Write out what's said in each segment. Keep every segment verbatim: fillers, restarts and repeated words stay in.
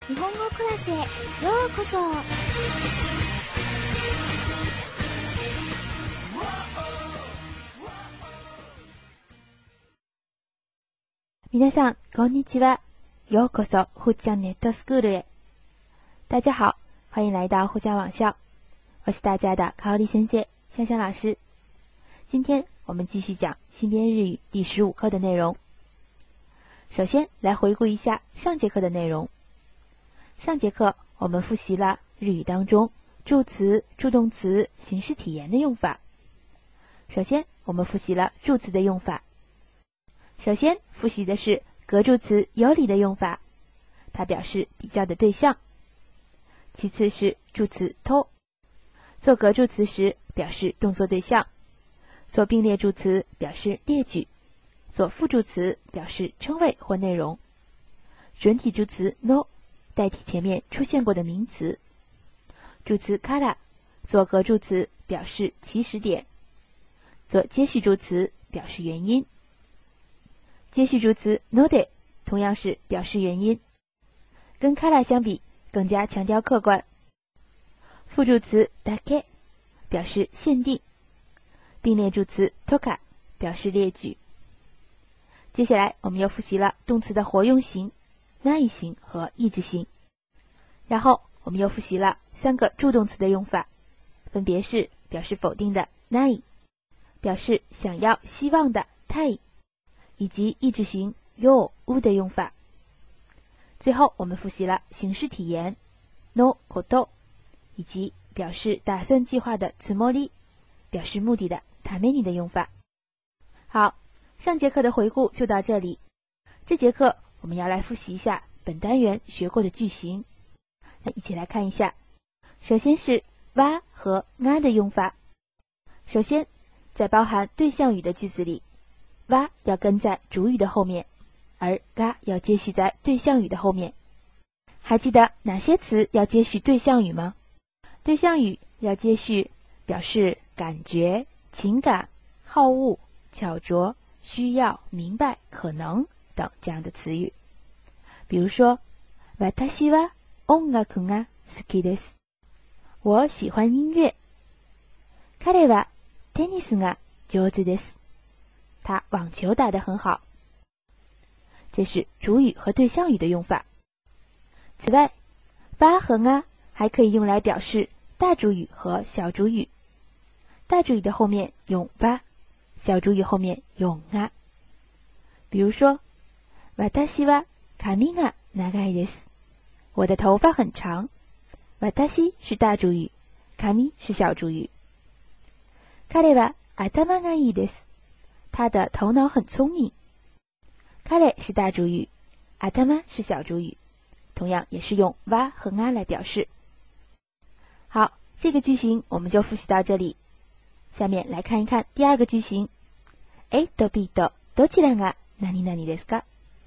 日本語クラスへようこそ。 皆さんこんにちは。ようこそ互江ネットスクールへ。大家好，欢迎来到互江网校。我是大家的卡オリ先生，香香老师。今天我们继续讲新编日语第十五课的内容。首先来回顾一下上节课的内容。上节课我们复习了日语当中助词、助动词、形式体言的用法。首先我们复习了助词的用法。首先复习的是格助词有理的用法，它表示比较的对象。其次是助词と，做格助词时表示动作对象，做并列助词表示列举，做副助词表示称谓或内容。准体助词 no 代替前面出现过的名词。助词 から 做格助词表示起始点，做接续助词表示原因。接续助词 ので同样是表示原因，跟から相比更加强调客观。副助词だけ表示限定，并列助词とか表示列举。接下来我们又复习了动词的活用型、ない型和意志型，然后我们又复习了三个助动词的用法，分别是表示否定的ない、表示想要、希望的たい，以及意志型要、う的用法。最后我们复习了形式体言のこと，以及表示打算计划的つもり，表示目的的ために的用法。好，上节课的回顾就到这里。这节课我们要来复习一下本单元学过的句型，那一起来看一下。首先是哇和啊的用法。首先，在包含对象语的句子里，哇要跟在主语的后面，而啊要接续在对象语的后面。还记得哪些词要接续对象语吗？对象语要接续表示感觉、情感、好恶、巧拙、需要、明白、可能等这样的词语。比如说，私は音楽が好きです。我喜欢音乐。彼はテニスが上手です。他网球打得很好。这是主语和对象语的用法。此外，哇和啊还可以用来表示大主语和小主语。大主语的后面用哇，小主语后面用啊。比如说，私は髪が長いです。我的头发很长。私是大主语，髪是小主语。彼は頭がいいです。他的头脑很聪明。彼是大主语，頭是小主语，同样也是用哇和啊来表示。好，这个句型我们就复习到这里。下面来看一看第二个句型。A と B とどちらが何々ですか？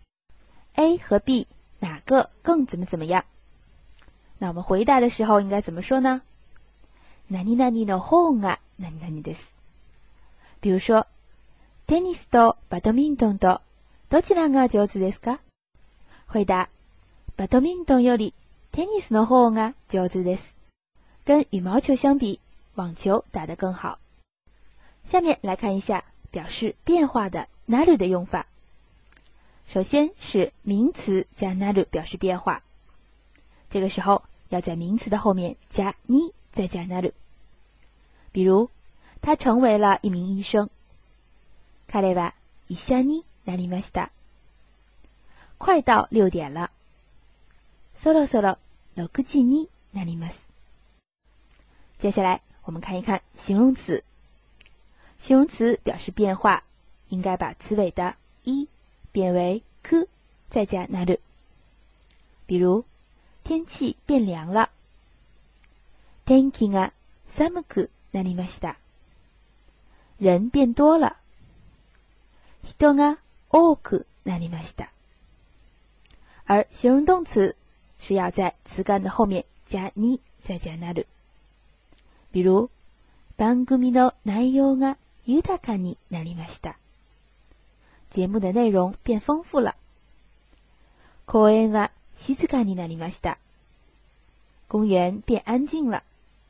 A 和 B 哪个更怎么怎么样？那我们回答的时候应该怎么说呢？何々の方が何々です。比如说，テニスとバドミントンとどちらが上手ですか？回答：バドミントンよりテニスの方が上手です。跟羽毛球相比，网球打得更好。下面来看一下表示变化的なる的用法。首先是名词加なる表示变化，这个时候要在名词的后面加に，再加なる。比如，他成为了一名医生。彼は医者になりました。快到六点了。そろそろ六時になります。接下来我们看一看形容词。形容词表示变化，应该把词尾的一变为く，再加なる。比如，天气变凉了。天気が寒くなりました。人变多了。人が多くなりました。而形容动词是要在词干的后面加に，再加なる。比如、番組の内容が豊かになりました。節目的内容变丰富了。公園は静かになりました。公园变安静了。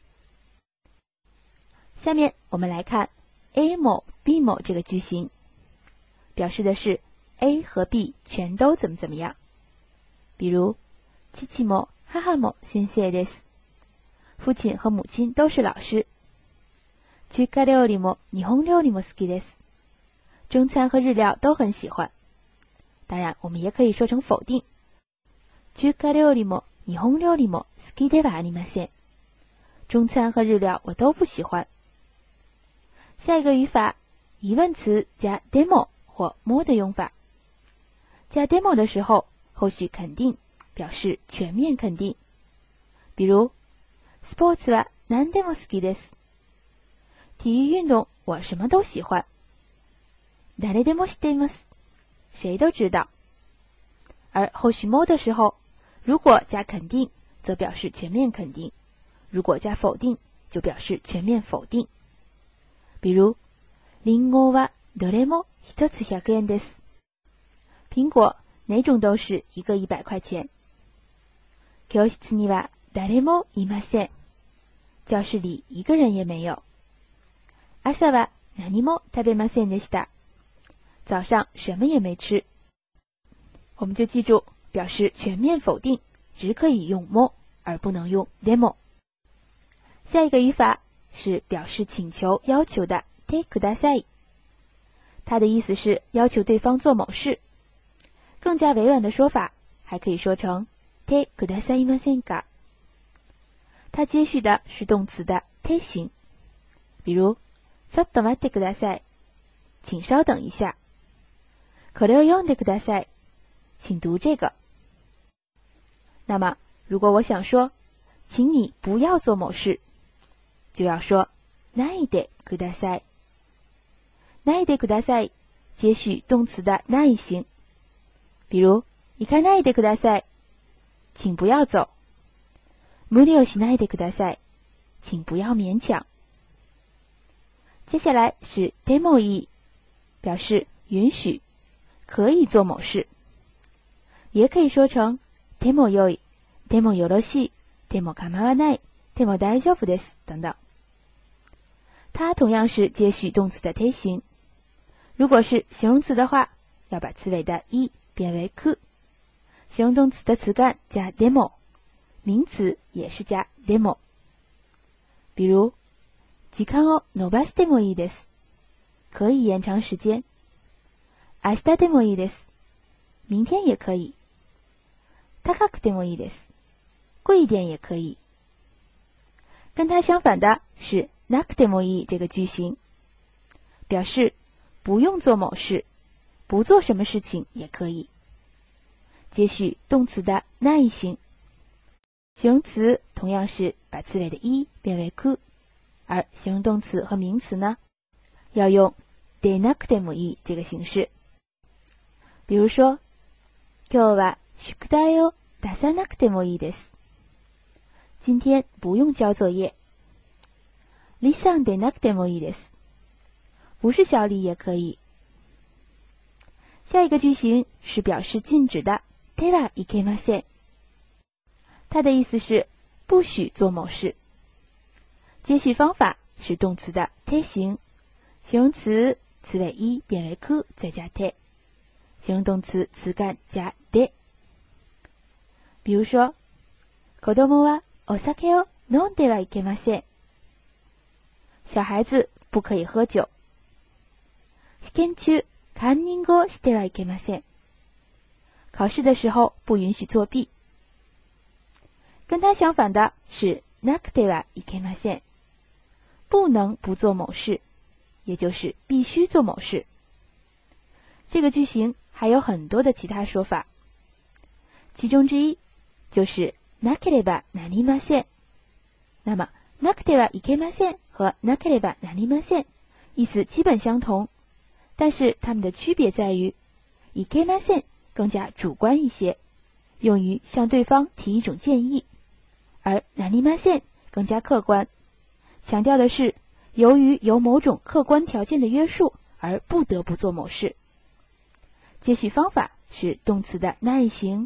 下面我们来看 A 某 B 某这个句型，表示的是 A 和 B 全都怎么怎么样。比如父も母も先生です。父亲和母亲都是老師。中華料理も日本料理も好きです。中餐和日料都很喜欢。当然，我们也可以说成否定。中華料理も日本料理も好きではありません。中餐和日料我都不喜欢。下一个语法，疑问词加 でも或も的用法。加 でも的时候，后续肯定，表示全面肯定。比如スポーツは何でも好きです。体育运动我什么都喜欢。誰でも知っています。谁都知道。而后续も的时候，如果加肯定，则表示全面肯定；如果加否定，就表示全面否定。比如、リンゴはどれも一つ百円です。苹果哪种都是一个一百块钱。教室には誰もいません。教室里一个人也没有。朝は何も食べませんでした。早上什么也没吃。我们就记住，表示全面否定，只可以用も，而不能用でも。下一个语法是表示请求、要求的てください。它的意思是要求对方做某事。更加委婉的说法，还可以说成てくださいませんか。它接续的是动词的て形。比如、ちょっと待ってください。请稍等一下。これを読んでください。请读这个。那么，如果我想说，请你不要做某事，就要说ないでください。ないでください接续动词的ない形。比如、行かないでください。请不要走。無理をしないでください。请不要勉強。接下来是でもいい，表示允许，可以做某事。也可以说成でもよい、でもよろしい、でも構わない、でも大丈夫です等等。它同样是接续动词的て形。如果是形容词的话，要把词尾的い变为く。形容动词的词干加でも，名词也是加でも。比如、時間を延ばしてもいいです。可以延长时间。明日でもいいです。明天也可以。高くてもいいです。贵一点也可以。跟它相反的是なくてもいい这个句型，表示不用做某事，不做什么事情也可以。接续动词的ない形。形容词同样是把词尾的い变为く，而形容动词和名词呢，要用でなくてもいい这个形式。比如说、今日は宿題を出さなくてもいいです。今天不用交作业。離散でなくてもいいです。不是小李也可以。下一个句型是表示禁止的ではいけません。它的意思是不许做某事。接续方法是动词的て形，形容词词尾い变为く再加て，形容动词词干加で。比如说、子供はお酒を飲んではいけません。小孩子不可以喝酒。試験中、カンニングをしてはいけません。考试的时候不允许作弊。跟它相反的是なくてはいけません。不能不做某事，也就是必须做某事。这个句型还有很多的其他说法，其中之一就是なければなりません。那么なくてはいけません和なければなりません意思基本相同，但是它们的区别在于いけません更加主观一些，用于向对方提一种建议，而なりません更加客观，强调的是由于有某种客观条件的约束而不得不做某事。接续方法是动词的ない形，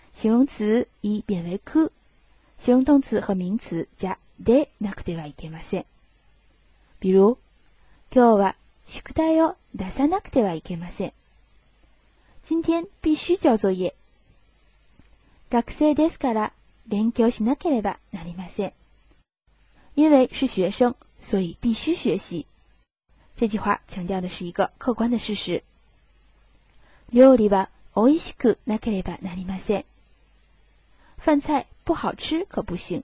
形容詞以变为く、形容動詞和名詞じゃでなくてはいけません。比如、今日は宿題を出さなくてはいけません。今天必須交作業。学生ですから勉強しなければなりません。因为是学生，所以必须学习。这句话强调的是一个客观的事实。料理は美味しくなければなりません。饭菜不好吃可不行。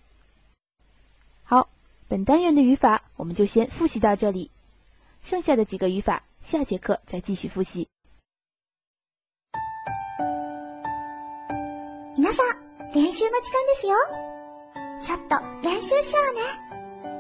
好，本单元的语法我们就先复习到这里，剩下的几个语法下节课再继续复习。 皆さん、練習の時間ですよ。ちょっと練習しようね。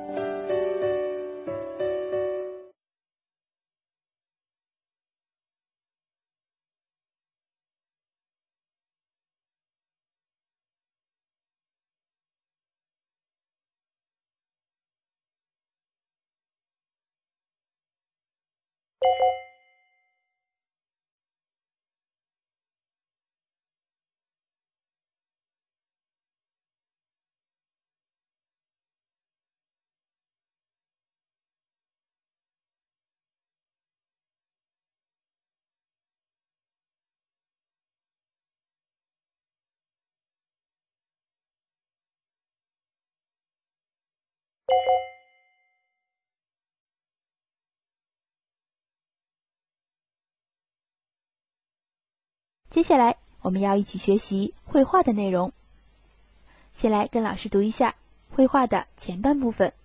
接下来我们要一起学习绘画的内容。先来跟老师读一下绘画的前半部分。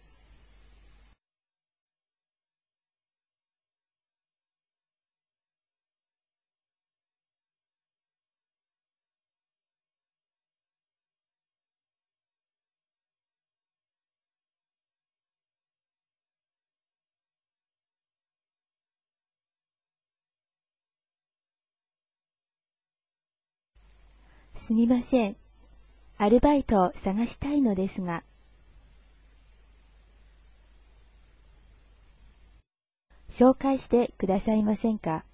すみません。アルバイトを探したいのですが。紹介してくださいませんか。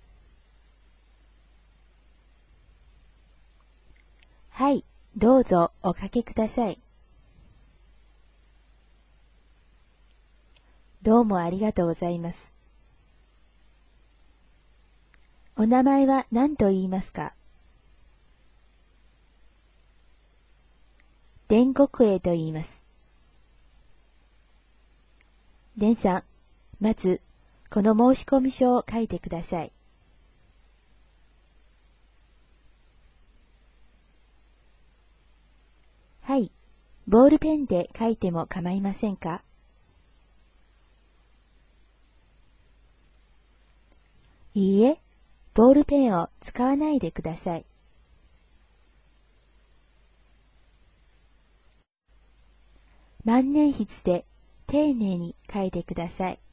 はい、どうぞおかけください。どうもありがとうございます。お名前は何と言いますか。伝国営と言います。伝さん、まず、この申込書を書いてください。はい、ボールペンで書いても構いませんか。いいえ、ボールペンを使わないでください。万年筆で丁寧に書いてください。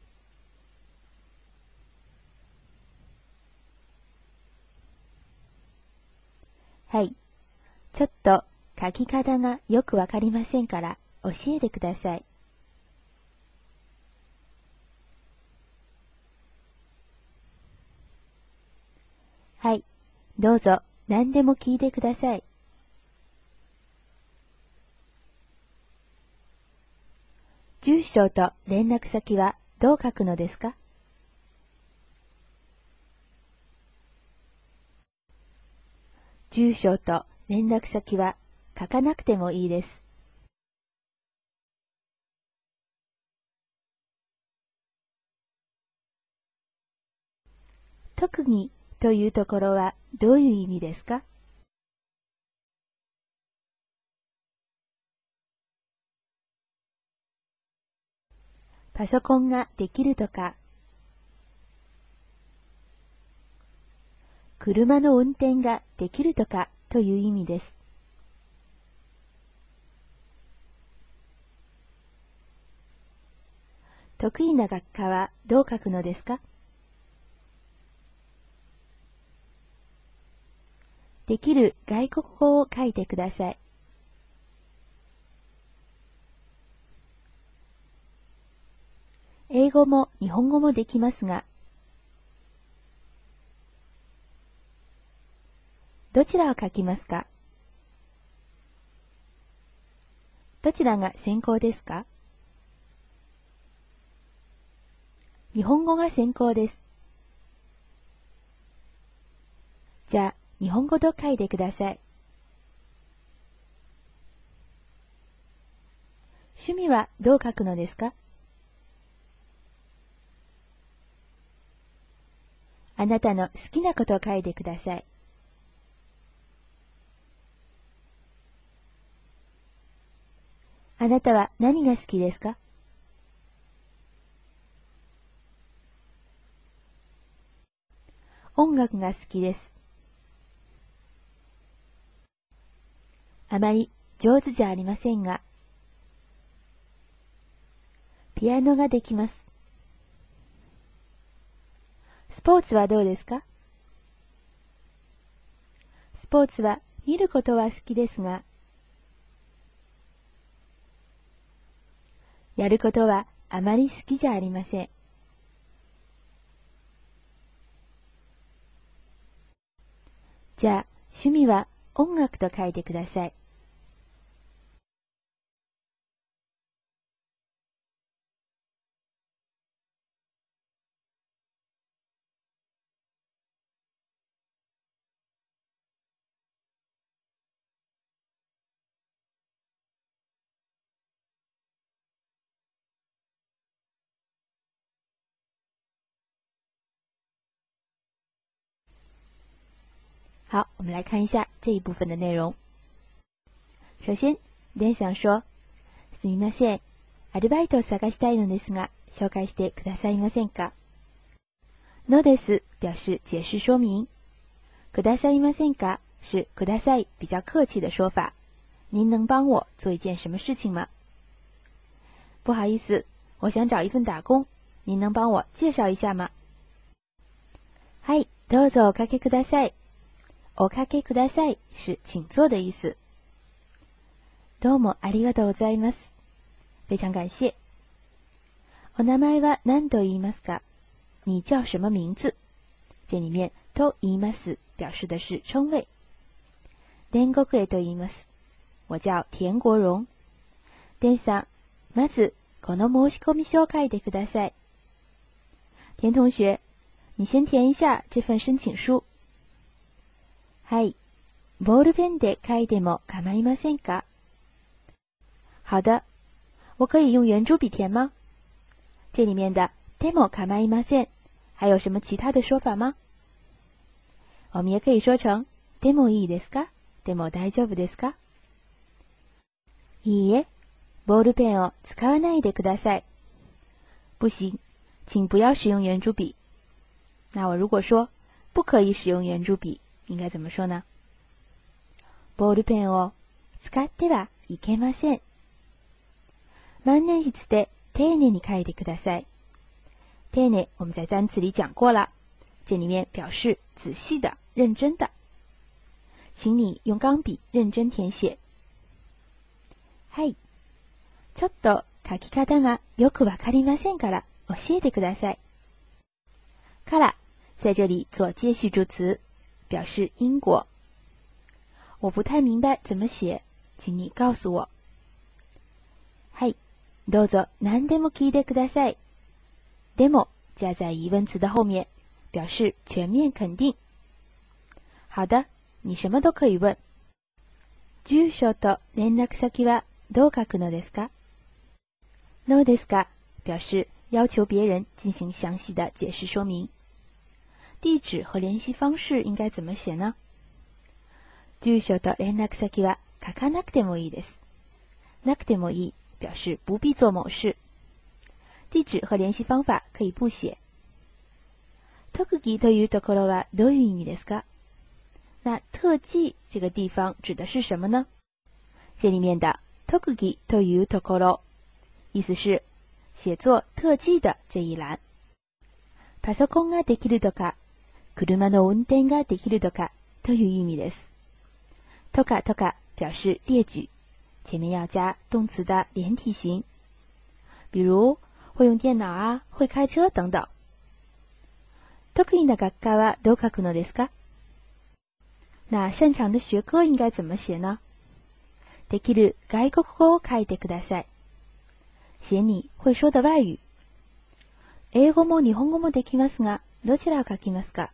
はい。ちょっと書き方がよくわかりませんから教えてください。はい。どうぞ何でも聞いてください。住所と連絡先はどう書くのですか。住所と連絡先は書かなくてもいいです。特にというところはどういう意味ですか。パソコンができるとか、車の運転ができるとかという意味です。得意な学科はどう書くのですか。できる外国語を書いてください。英語も日本語もできますが、 どちらを書きますか？どちらが先行ですか？日本語が先行です。じゃあ、日本語と書いてください。趣味はどう書くのですか？あなたの好きなことを書いてください。あなたは何が好きですか？音楽が好きです。あまり上手じゃありませんが、ピアノができます。スポーツはどうですか？スポーツは見ることは好きですが、やることはあまり好きじゃありません。じゃあ、趣味は音楽と書いてください。好，我们来看一下这一部分的内容。首先、デンさん说、すみません、アルバイトを探したいのですが、紹介してくださいませんか？のです表示解释说明。くださいませんか是ください比较客气的说法。您能帮我做一件什么事情吗？不好意思，我想找一份打工，您能帮我介绍一下吗？はい、どうぞおかけください。おかけください是请坐的意思。どうもありがとうございます。非常感謝。お名前は何と言いますか？你叫什么名字？这里面と言います表示的是称谓。田国へと言います。我叫田国荣。田さん、まずこの申込書を書いてください。田同学、你先填一下这份申請書。はい。ボールペンで書いても構いませんか？好的。我可以用圆珠笔填吗？这里面的でも構いません还有什么其他的说法吗？我们也可以说成でもいいですか？でも大丈夫ですか？いいえ、ボールペンを使わないでください。不行，请不要使用圆珠笔。那我如果说不可以使用圆珠笔，应该怎么说呢？ボールペンを使ってはいけません。万年筆で丁寧に書いてください。丁寧我们在单词里讲过了，这里面表示仔细的、认真的。请你用钢笔认真填写。はい。ちょっと書き方がよくわかりませんから教えてください。から在这里做接续助词，表示因果。我不太明白怎么写，请你告诉我。はい。どうぞ何でも聞いてください。でも加在疑问词的后面，表示全面肯定。好的，你什么都可以问。住所と連絡先はどう書くのですか？どうですか表示要求别人进行详细的解释说明。地址和联系方式应该怎么写呢？住所と連絡先は書かなくてもいいです。なくてもいい表示不必做某事。地址和联系方法可以不写。特技というところはどういう意味ですか？那特技这个地方指的是什么呢？这里面的特技というところ，意思是写作特技的这一栏。パソコンができるとか、車の運転ができるとかという意味です。とかとか表示列举，前面要加动词的连体型，比如会用电脑啊，会开车等等。得意な学科はどう書くのですか？ 那擅長的學科應該怎麼寫呢？できる外國語を書いてください。写你會說的外語。英語も日本語もできますが、どちらを書きますか？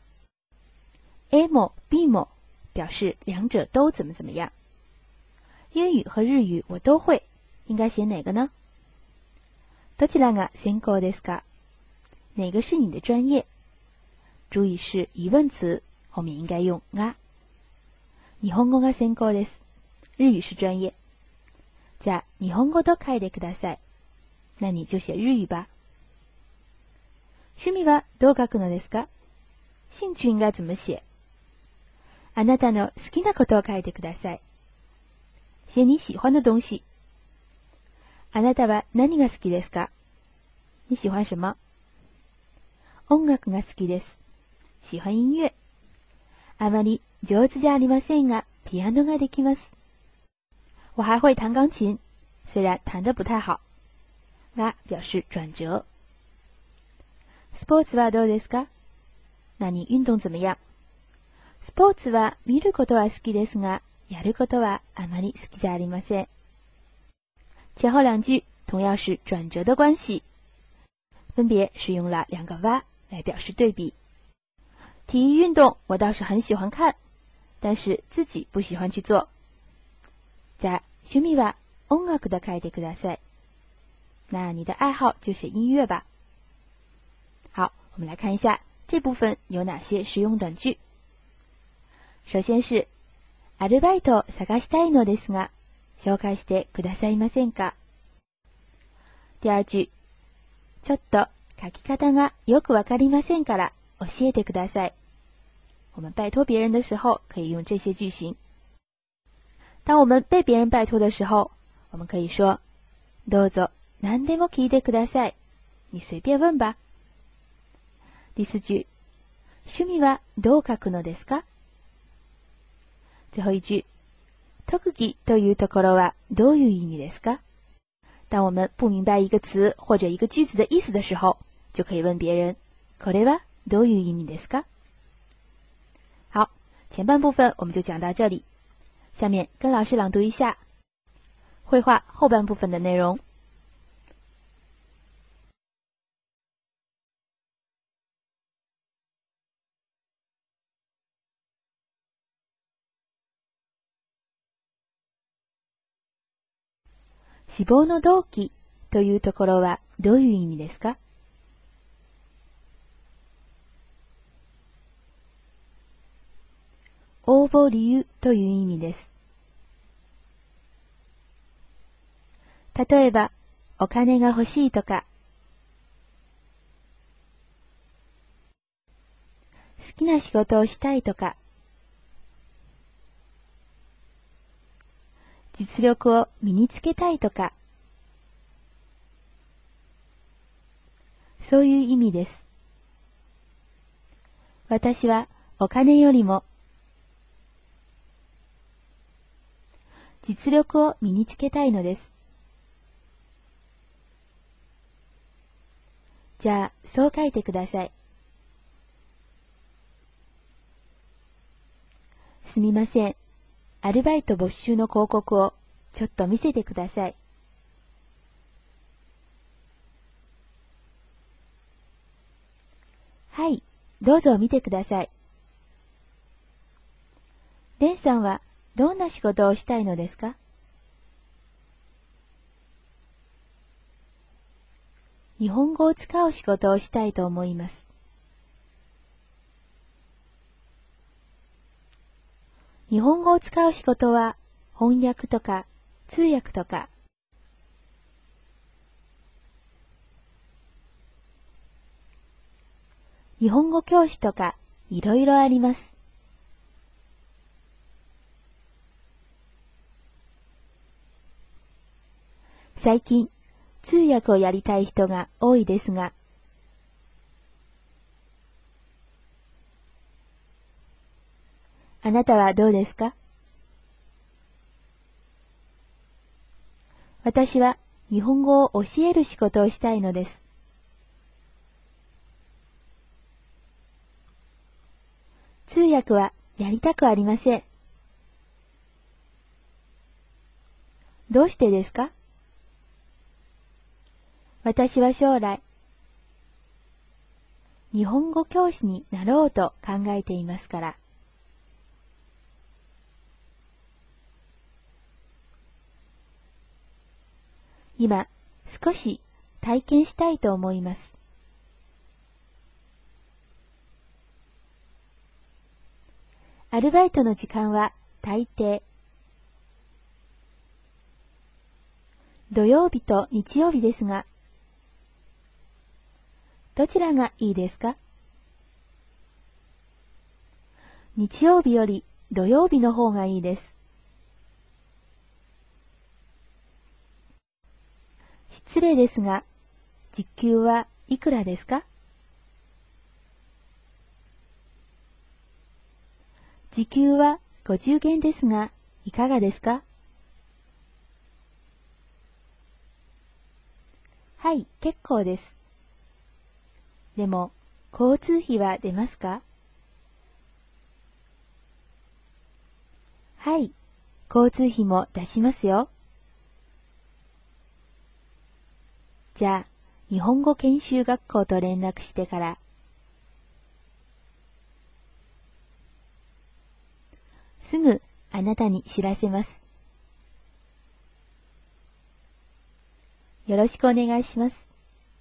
A も B も表示兩者都怎麼怎麼樣。英語和日語我都會，應該寫哪個呢？どちらが専攻ですか？哪個是你的專業？注意是疑問詞，後面應該用が。日本語が専攻です。日語是專業。じゃあ、日本語と書いてください。那你就写日語吧。趣味はどう書くのですか？興趣應該怎麼寫？あなたの好きなことを書いてください。写你喜歡的東西。あなたは何が好きですか？你喜歡什麼？音楽が好きです。喜歡音樂。あまり上手じゃありませんが、ピアノができます。我還會彈鋼琴，雖然彈得不太好。が表示轉折。スポーツはどうですか？那你運動怎麼樣？スポーツは見ることは好きですが、やることはあまり好きじゃありません。前後兩句同樣是轉折的關係，分別使用了兩個は來表示對比。體育運動我倒是很喜歡看，但是自己不喜歡去做。じゃあ、趣味は音楽と書いてください。那你的愛好就寫音樂吧。好，我們來看一下這部分有哪些實用短句。首先是アルバイトを探したいのですが、紹介してくださいませんか？第二句、ちょっと書き方がよくわかりませんから教えてください。我們拜託別人的時候可以用這些句型。當我們被別人拜託的時候，我們可以說、どうぞ何でも聞いてください。你隨便問吧。第四句、趣味はどう書くのですか？最後一句、特技というところはどういう意味ですか？當我們不明白一個詞或者一個句子的意思的時候，就可以問別人、これはどういう意味ですか？好，前半部分我們就講到這裡。下面跟老師朗讀一下繪畫後半部分的內容。志望の動機というところはどういう意味ですか？応募理由という意味です。例えば、お金が欲しいとか、好きな仕事をしたいとか、実力を身につけたいとか、そういう意味です。私はお金よりも実力を身につけたいのです。じゃあ、そう書いてください。すみません。アルバイト募集の広告をちょっと見せてください。はい、どうぞ見てください。レンさんはどんな仕事をしたいのですか？日本語を使う仕事をしたいと思います。日本語を使う仕事は翻訳とか通訳とか、日本語教師とかいろいろあります。最近、通訳をやりたい人が多いですが、あなたはどうですか？私は日本語を教える仕事をしたいのです。通訳はやりたくありません。どうしてですか？私は将来、日本語教師になろうと考えていますから。今、少し体験したいと思います。アルバイトの時間は大抵、土曜日と日曜日ですが、どちらがいいですか？日曜日より土曜日の方がいいです。失礼ですが、時給はいくらですか？時給はごじゅうげんですが、いかがですか？はい、結構です。でも、交通費は出ますか？はい、交通費も出しますよ。じゃあ、日本語研修学校と連絡してから、すぐあなたに知らせます。よろしくお願いします。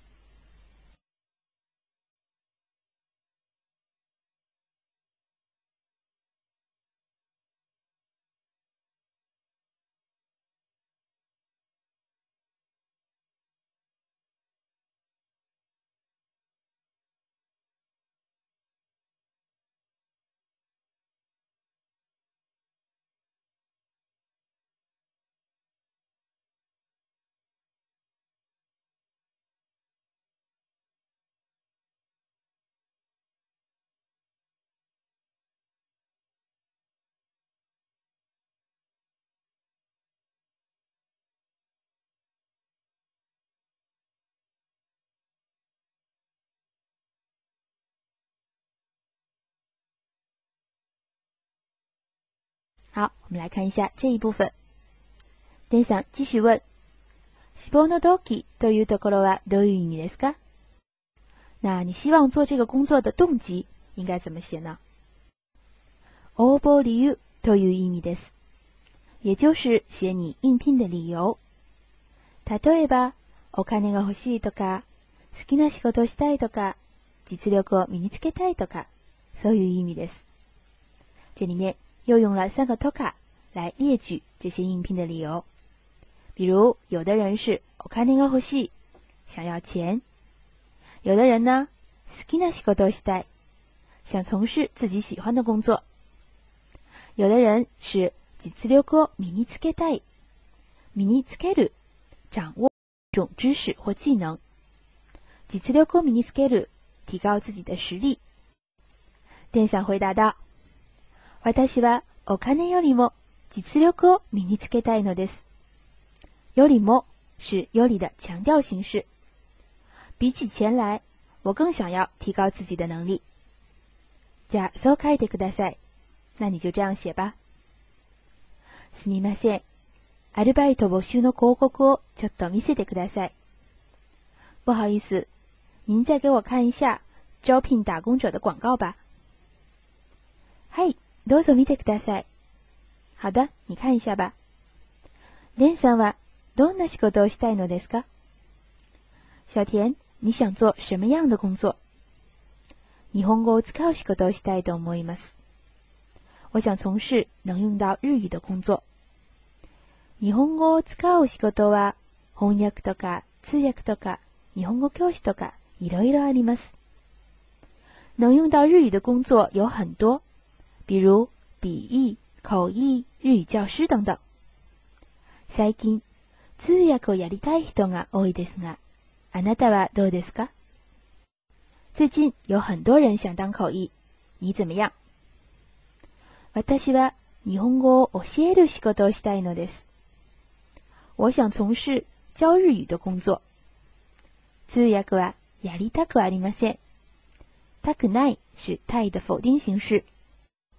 好，我们来看一下这一部分。デンさん、继续问。志望の動機というところはどういう意味ですか？那你希望做这个工作的动機应该怎么写呢？応募理由という意味です。也就是写你应聘的理由。例えば、お金が欲しいとか、好きな仕事をしたいとか、実力を身につけたいとか、そういう意味です。这里面又用了三个とか来列举这些应聘的理由。比如，有的人是お金が欲しい，想要钱；有的人呢，好きな仕事をしたい，想从事自己喜欢的工作；有的人是実力を身につけたい，身につける，掌握一种知识或技能；実力を身につける，提高自己的实力。店长回答道：私はお金よりも実力を身につけたいのです。よりも是より的强调形式。比起钱来，我更想要提高自己的能力。じゃあ、そう書いてください。那你就这样写吧。すみません。アルバイト募集の広告をちょっと見せてください。不好意思，您再给我看一下招聘打工者的广告吧。はい、どうぞ見てください。好的，你看一下吧。レンさんはどんな仕事をしたいのですか？小田、你想做什么样的工作？日本語を使う仕事をしたいと思います。我想从事能用到日语的工作。日本語を使う仕事は翻訳とか通訳とか日本語教師とかいろいろあります。能用到日语的工作有很多，比如笔译、口译、日语教師等等。最近、通訳をやりたい人が多いですが、あなたはどうですか？最近有很多人想当口译，你怎么样？私は日本語を教える仕事をしたいのです。我想从事教日语的工作。通訳はやりたくありません。たくない是たい的否定形式。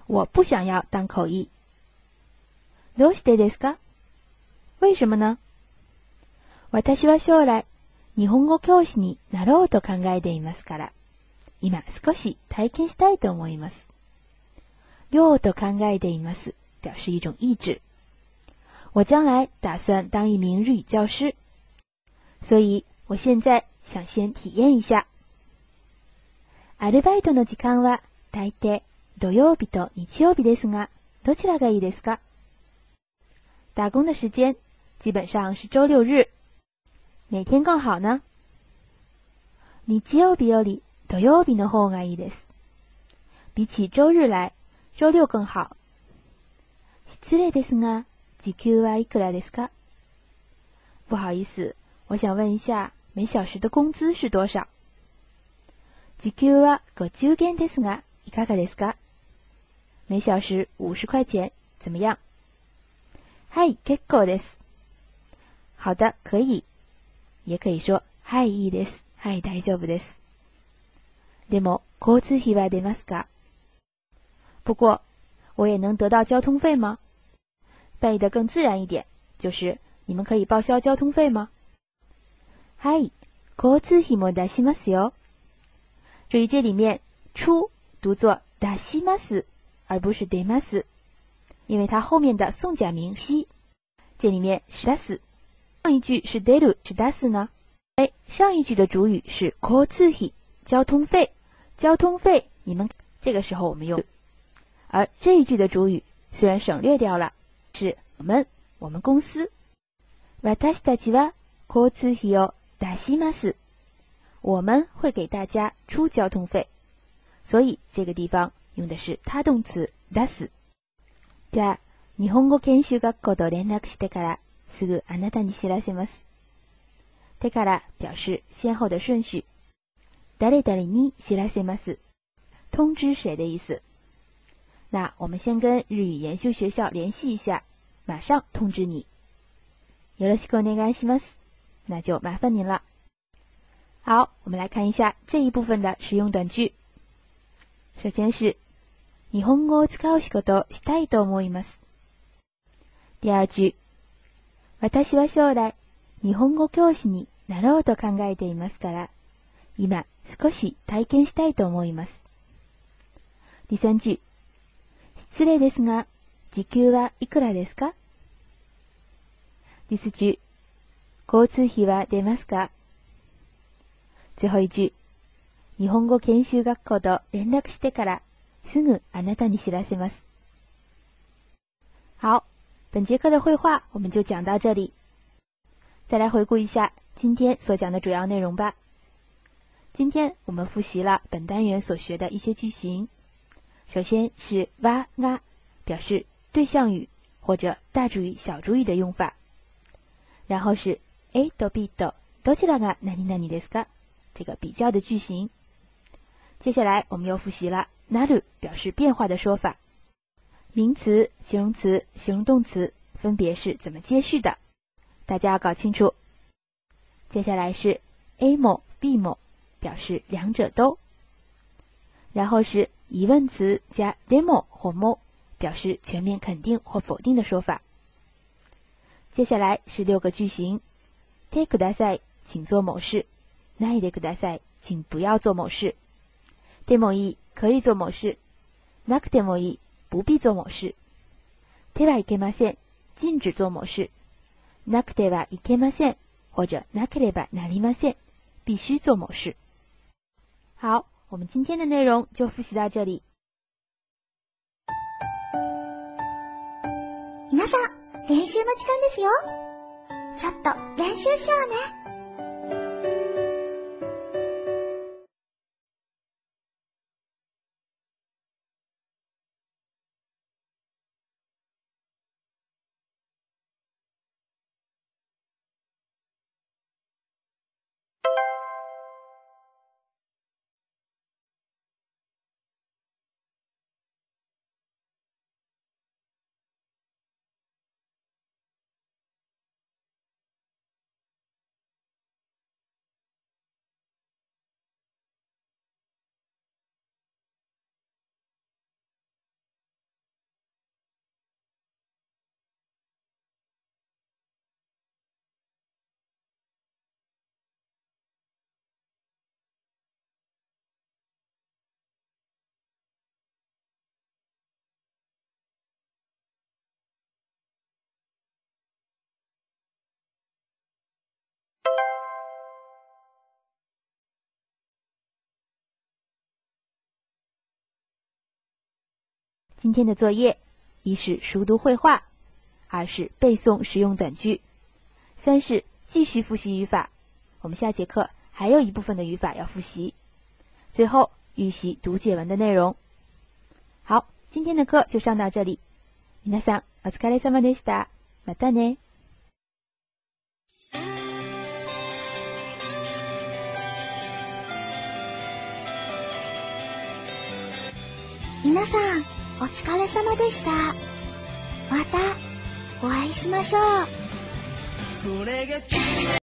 我不想要当口译。どうしてですか？为什么呢？私は将来、日本語教師になろうと考えていますから、今少し体験したいと思います。要と考えています表示一种意志。我将来打算当一名日语教师，所以我现在想先体验一下。アルバイトの時間は大抵土曜日と日曜日ですが、どちらがいいですか？打工的时间基本上是周六日，哪天更好呢？日曜日より土曜日の方がいいです。比起周日来，周六更好。失礼ですが、時給はいくらですか？不好意思，我想问一下，每小时的工资是多少？時給はごじゅうげんですが、いかがですか？每小时五十块钱，怎么样？はい、結構です。好的，可以。也可以说、はい、いいです。はい、大丈夫です。でも、交通費は出ますか？不过，我也能得到交通费吗？翻译得更自然一点，就是你们可以报销交通费吗？はい、交通費も出しますよ。注意这里面出读作出します，而不是出ます，因为它后面的送假名西，这里面是出す。上一句是出る，是出す呢？哎，上一句的主语是交通費，交通费，交通费，你们这个时候我们用，而这一句的主语虽然省略掉了，是我们，我们公司。私たちは交通費を出します。我们会给大家出交通费，所以这个地方用的是他动词出す。じゃあ、日本語研修学校と連絡してからすぐあなたに知らせます。てから表示先後的顺序。誰々に知らせます。通知谁的意思。那我们先跟日语研修学校联系一下，马上通知你。よろしくお願いします。那就麻烦您了。好，我们来看一下这一部分的实用短句。首先是日本語を使う仕事したいと思います。第二句、私は将来日本語教師になろうと考えていますから、今少し体験したいと思います。第三句、失礼ですが、時給はいくらですか？第四句、交通費は出ますか？最後一句、日本語研修学校と連絡してからすぐあなたに知らせます。好，本节课的绘画我们就讲到这里。再来回顾一下今天所讲的主要内容吧。今天我们复习了本单元所学的一些句型。首先是哇が表示对象语或者大主语小主语的用法。然后是 A と B とどちらが何々ですか？这个比较的句型。接下来我们又复习了なる表示变化的说法。名词、形容词、形容动词分别是怎么接续的，大家要搞清楚。接下来是 A も B も表示两者都。然後是疑问词加でも或も表示全面肯定或否定的说法。接下来是六个句型。てください，请做某事。ないでください，请不要做某事。でもいい，可以做某事。なくてもいい，不必做某事。てはいけません，禁止做某事。なくてはいけません，或者なければなりません，必须做某事。好，我们今天的内容就复习到这里。 皆さん、練習の時間ですよ。ちょっと練習しようね。 今天的作业，一是熟读绘画，二是背诵实用短句，三是继续复习语法。我们下节课还有一部分的语法要复习。最后预习读解文的内容。好，今天的课就上到这里。皆さんお疲れ様でした。またね。 皆さんお疲れ様でした。またお会いしましょう。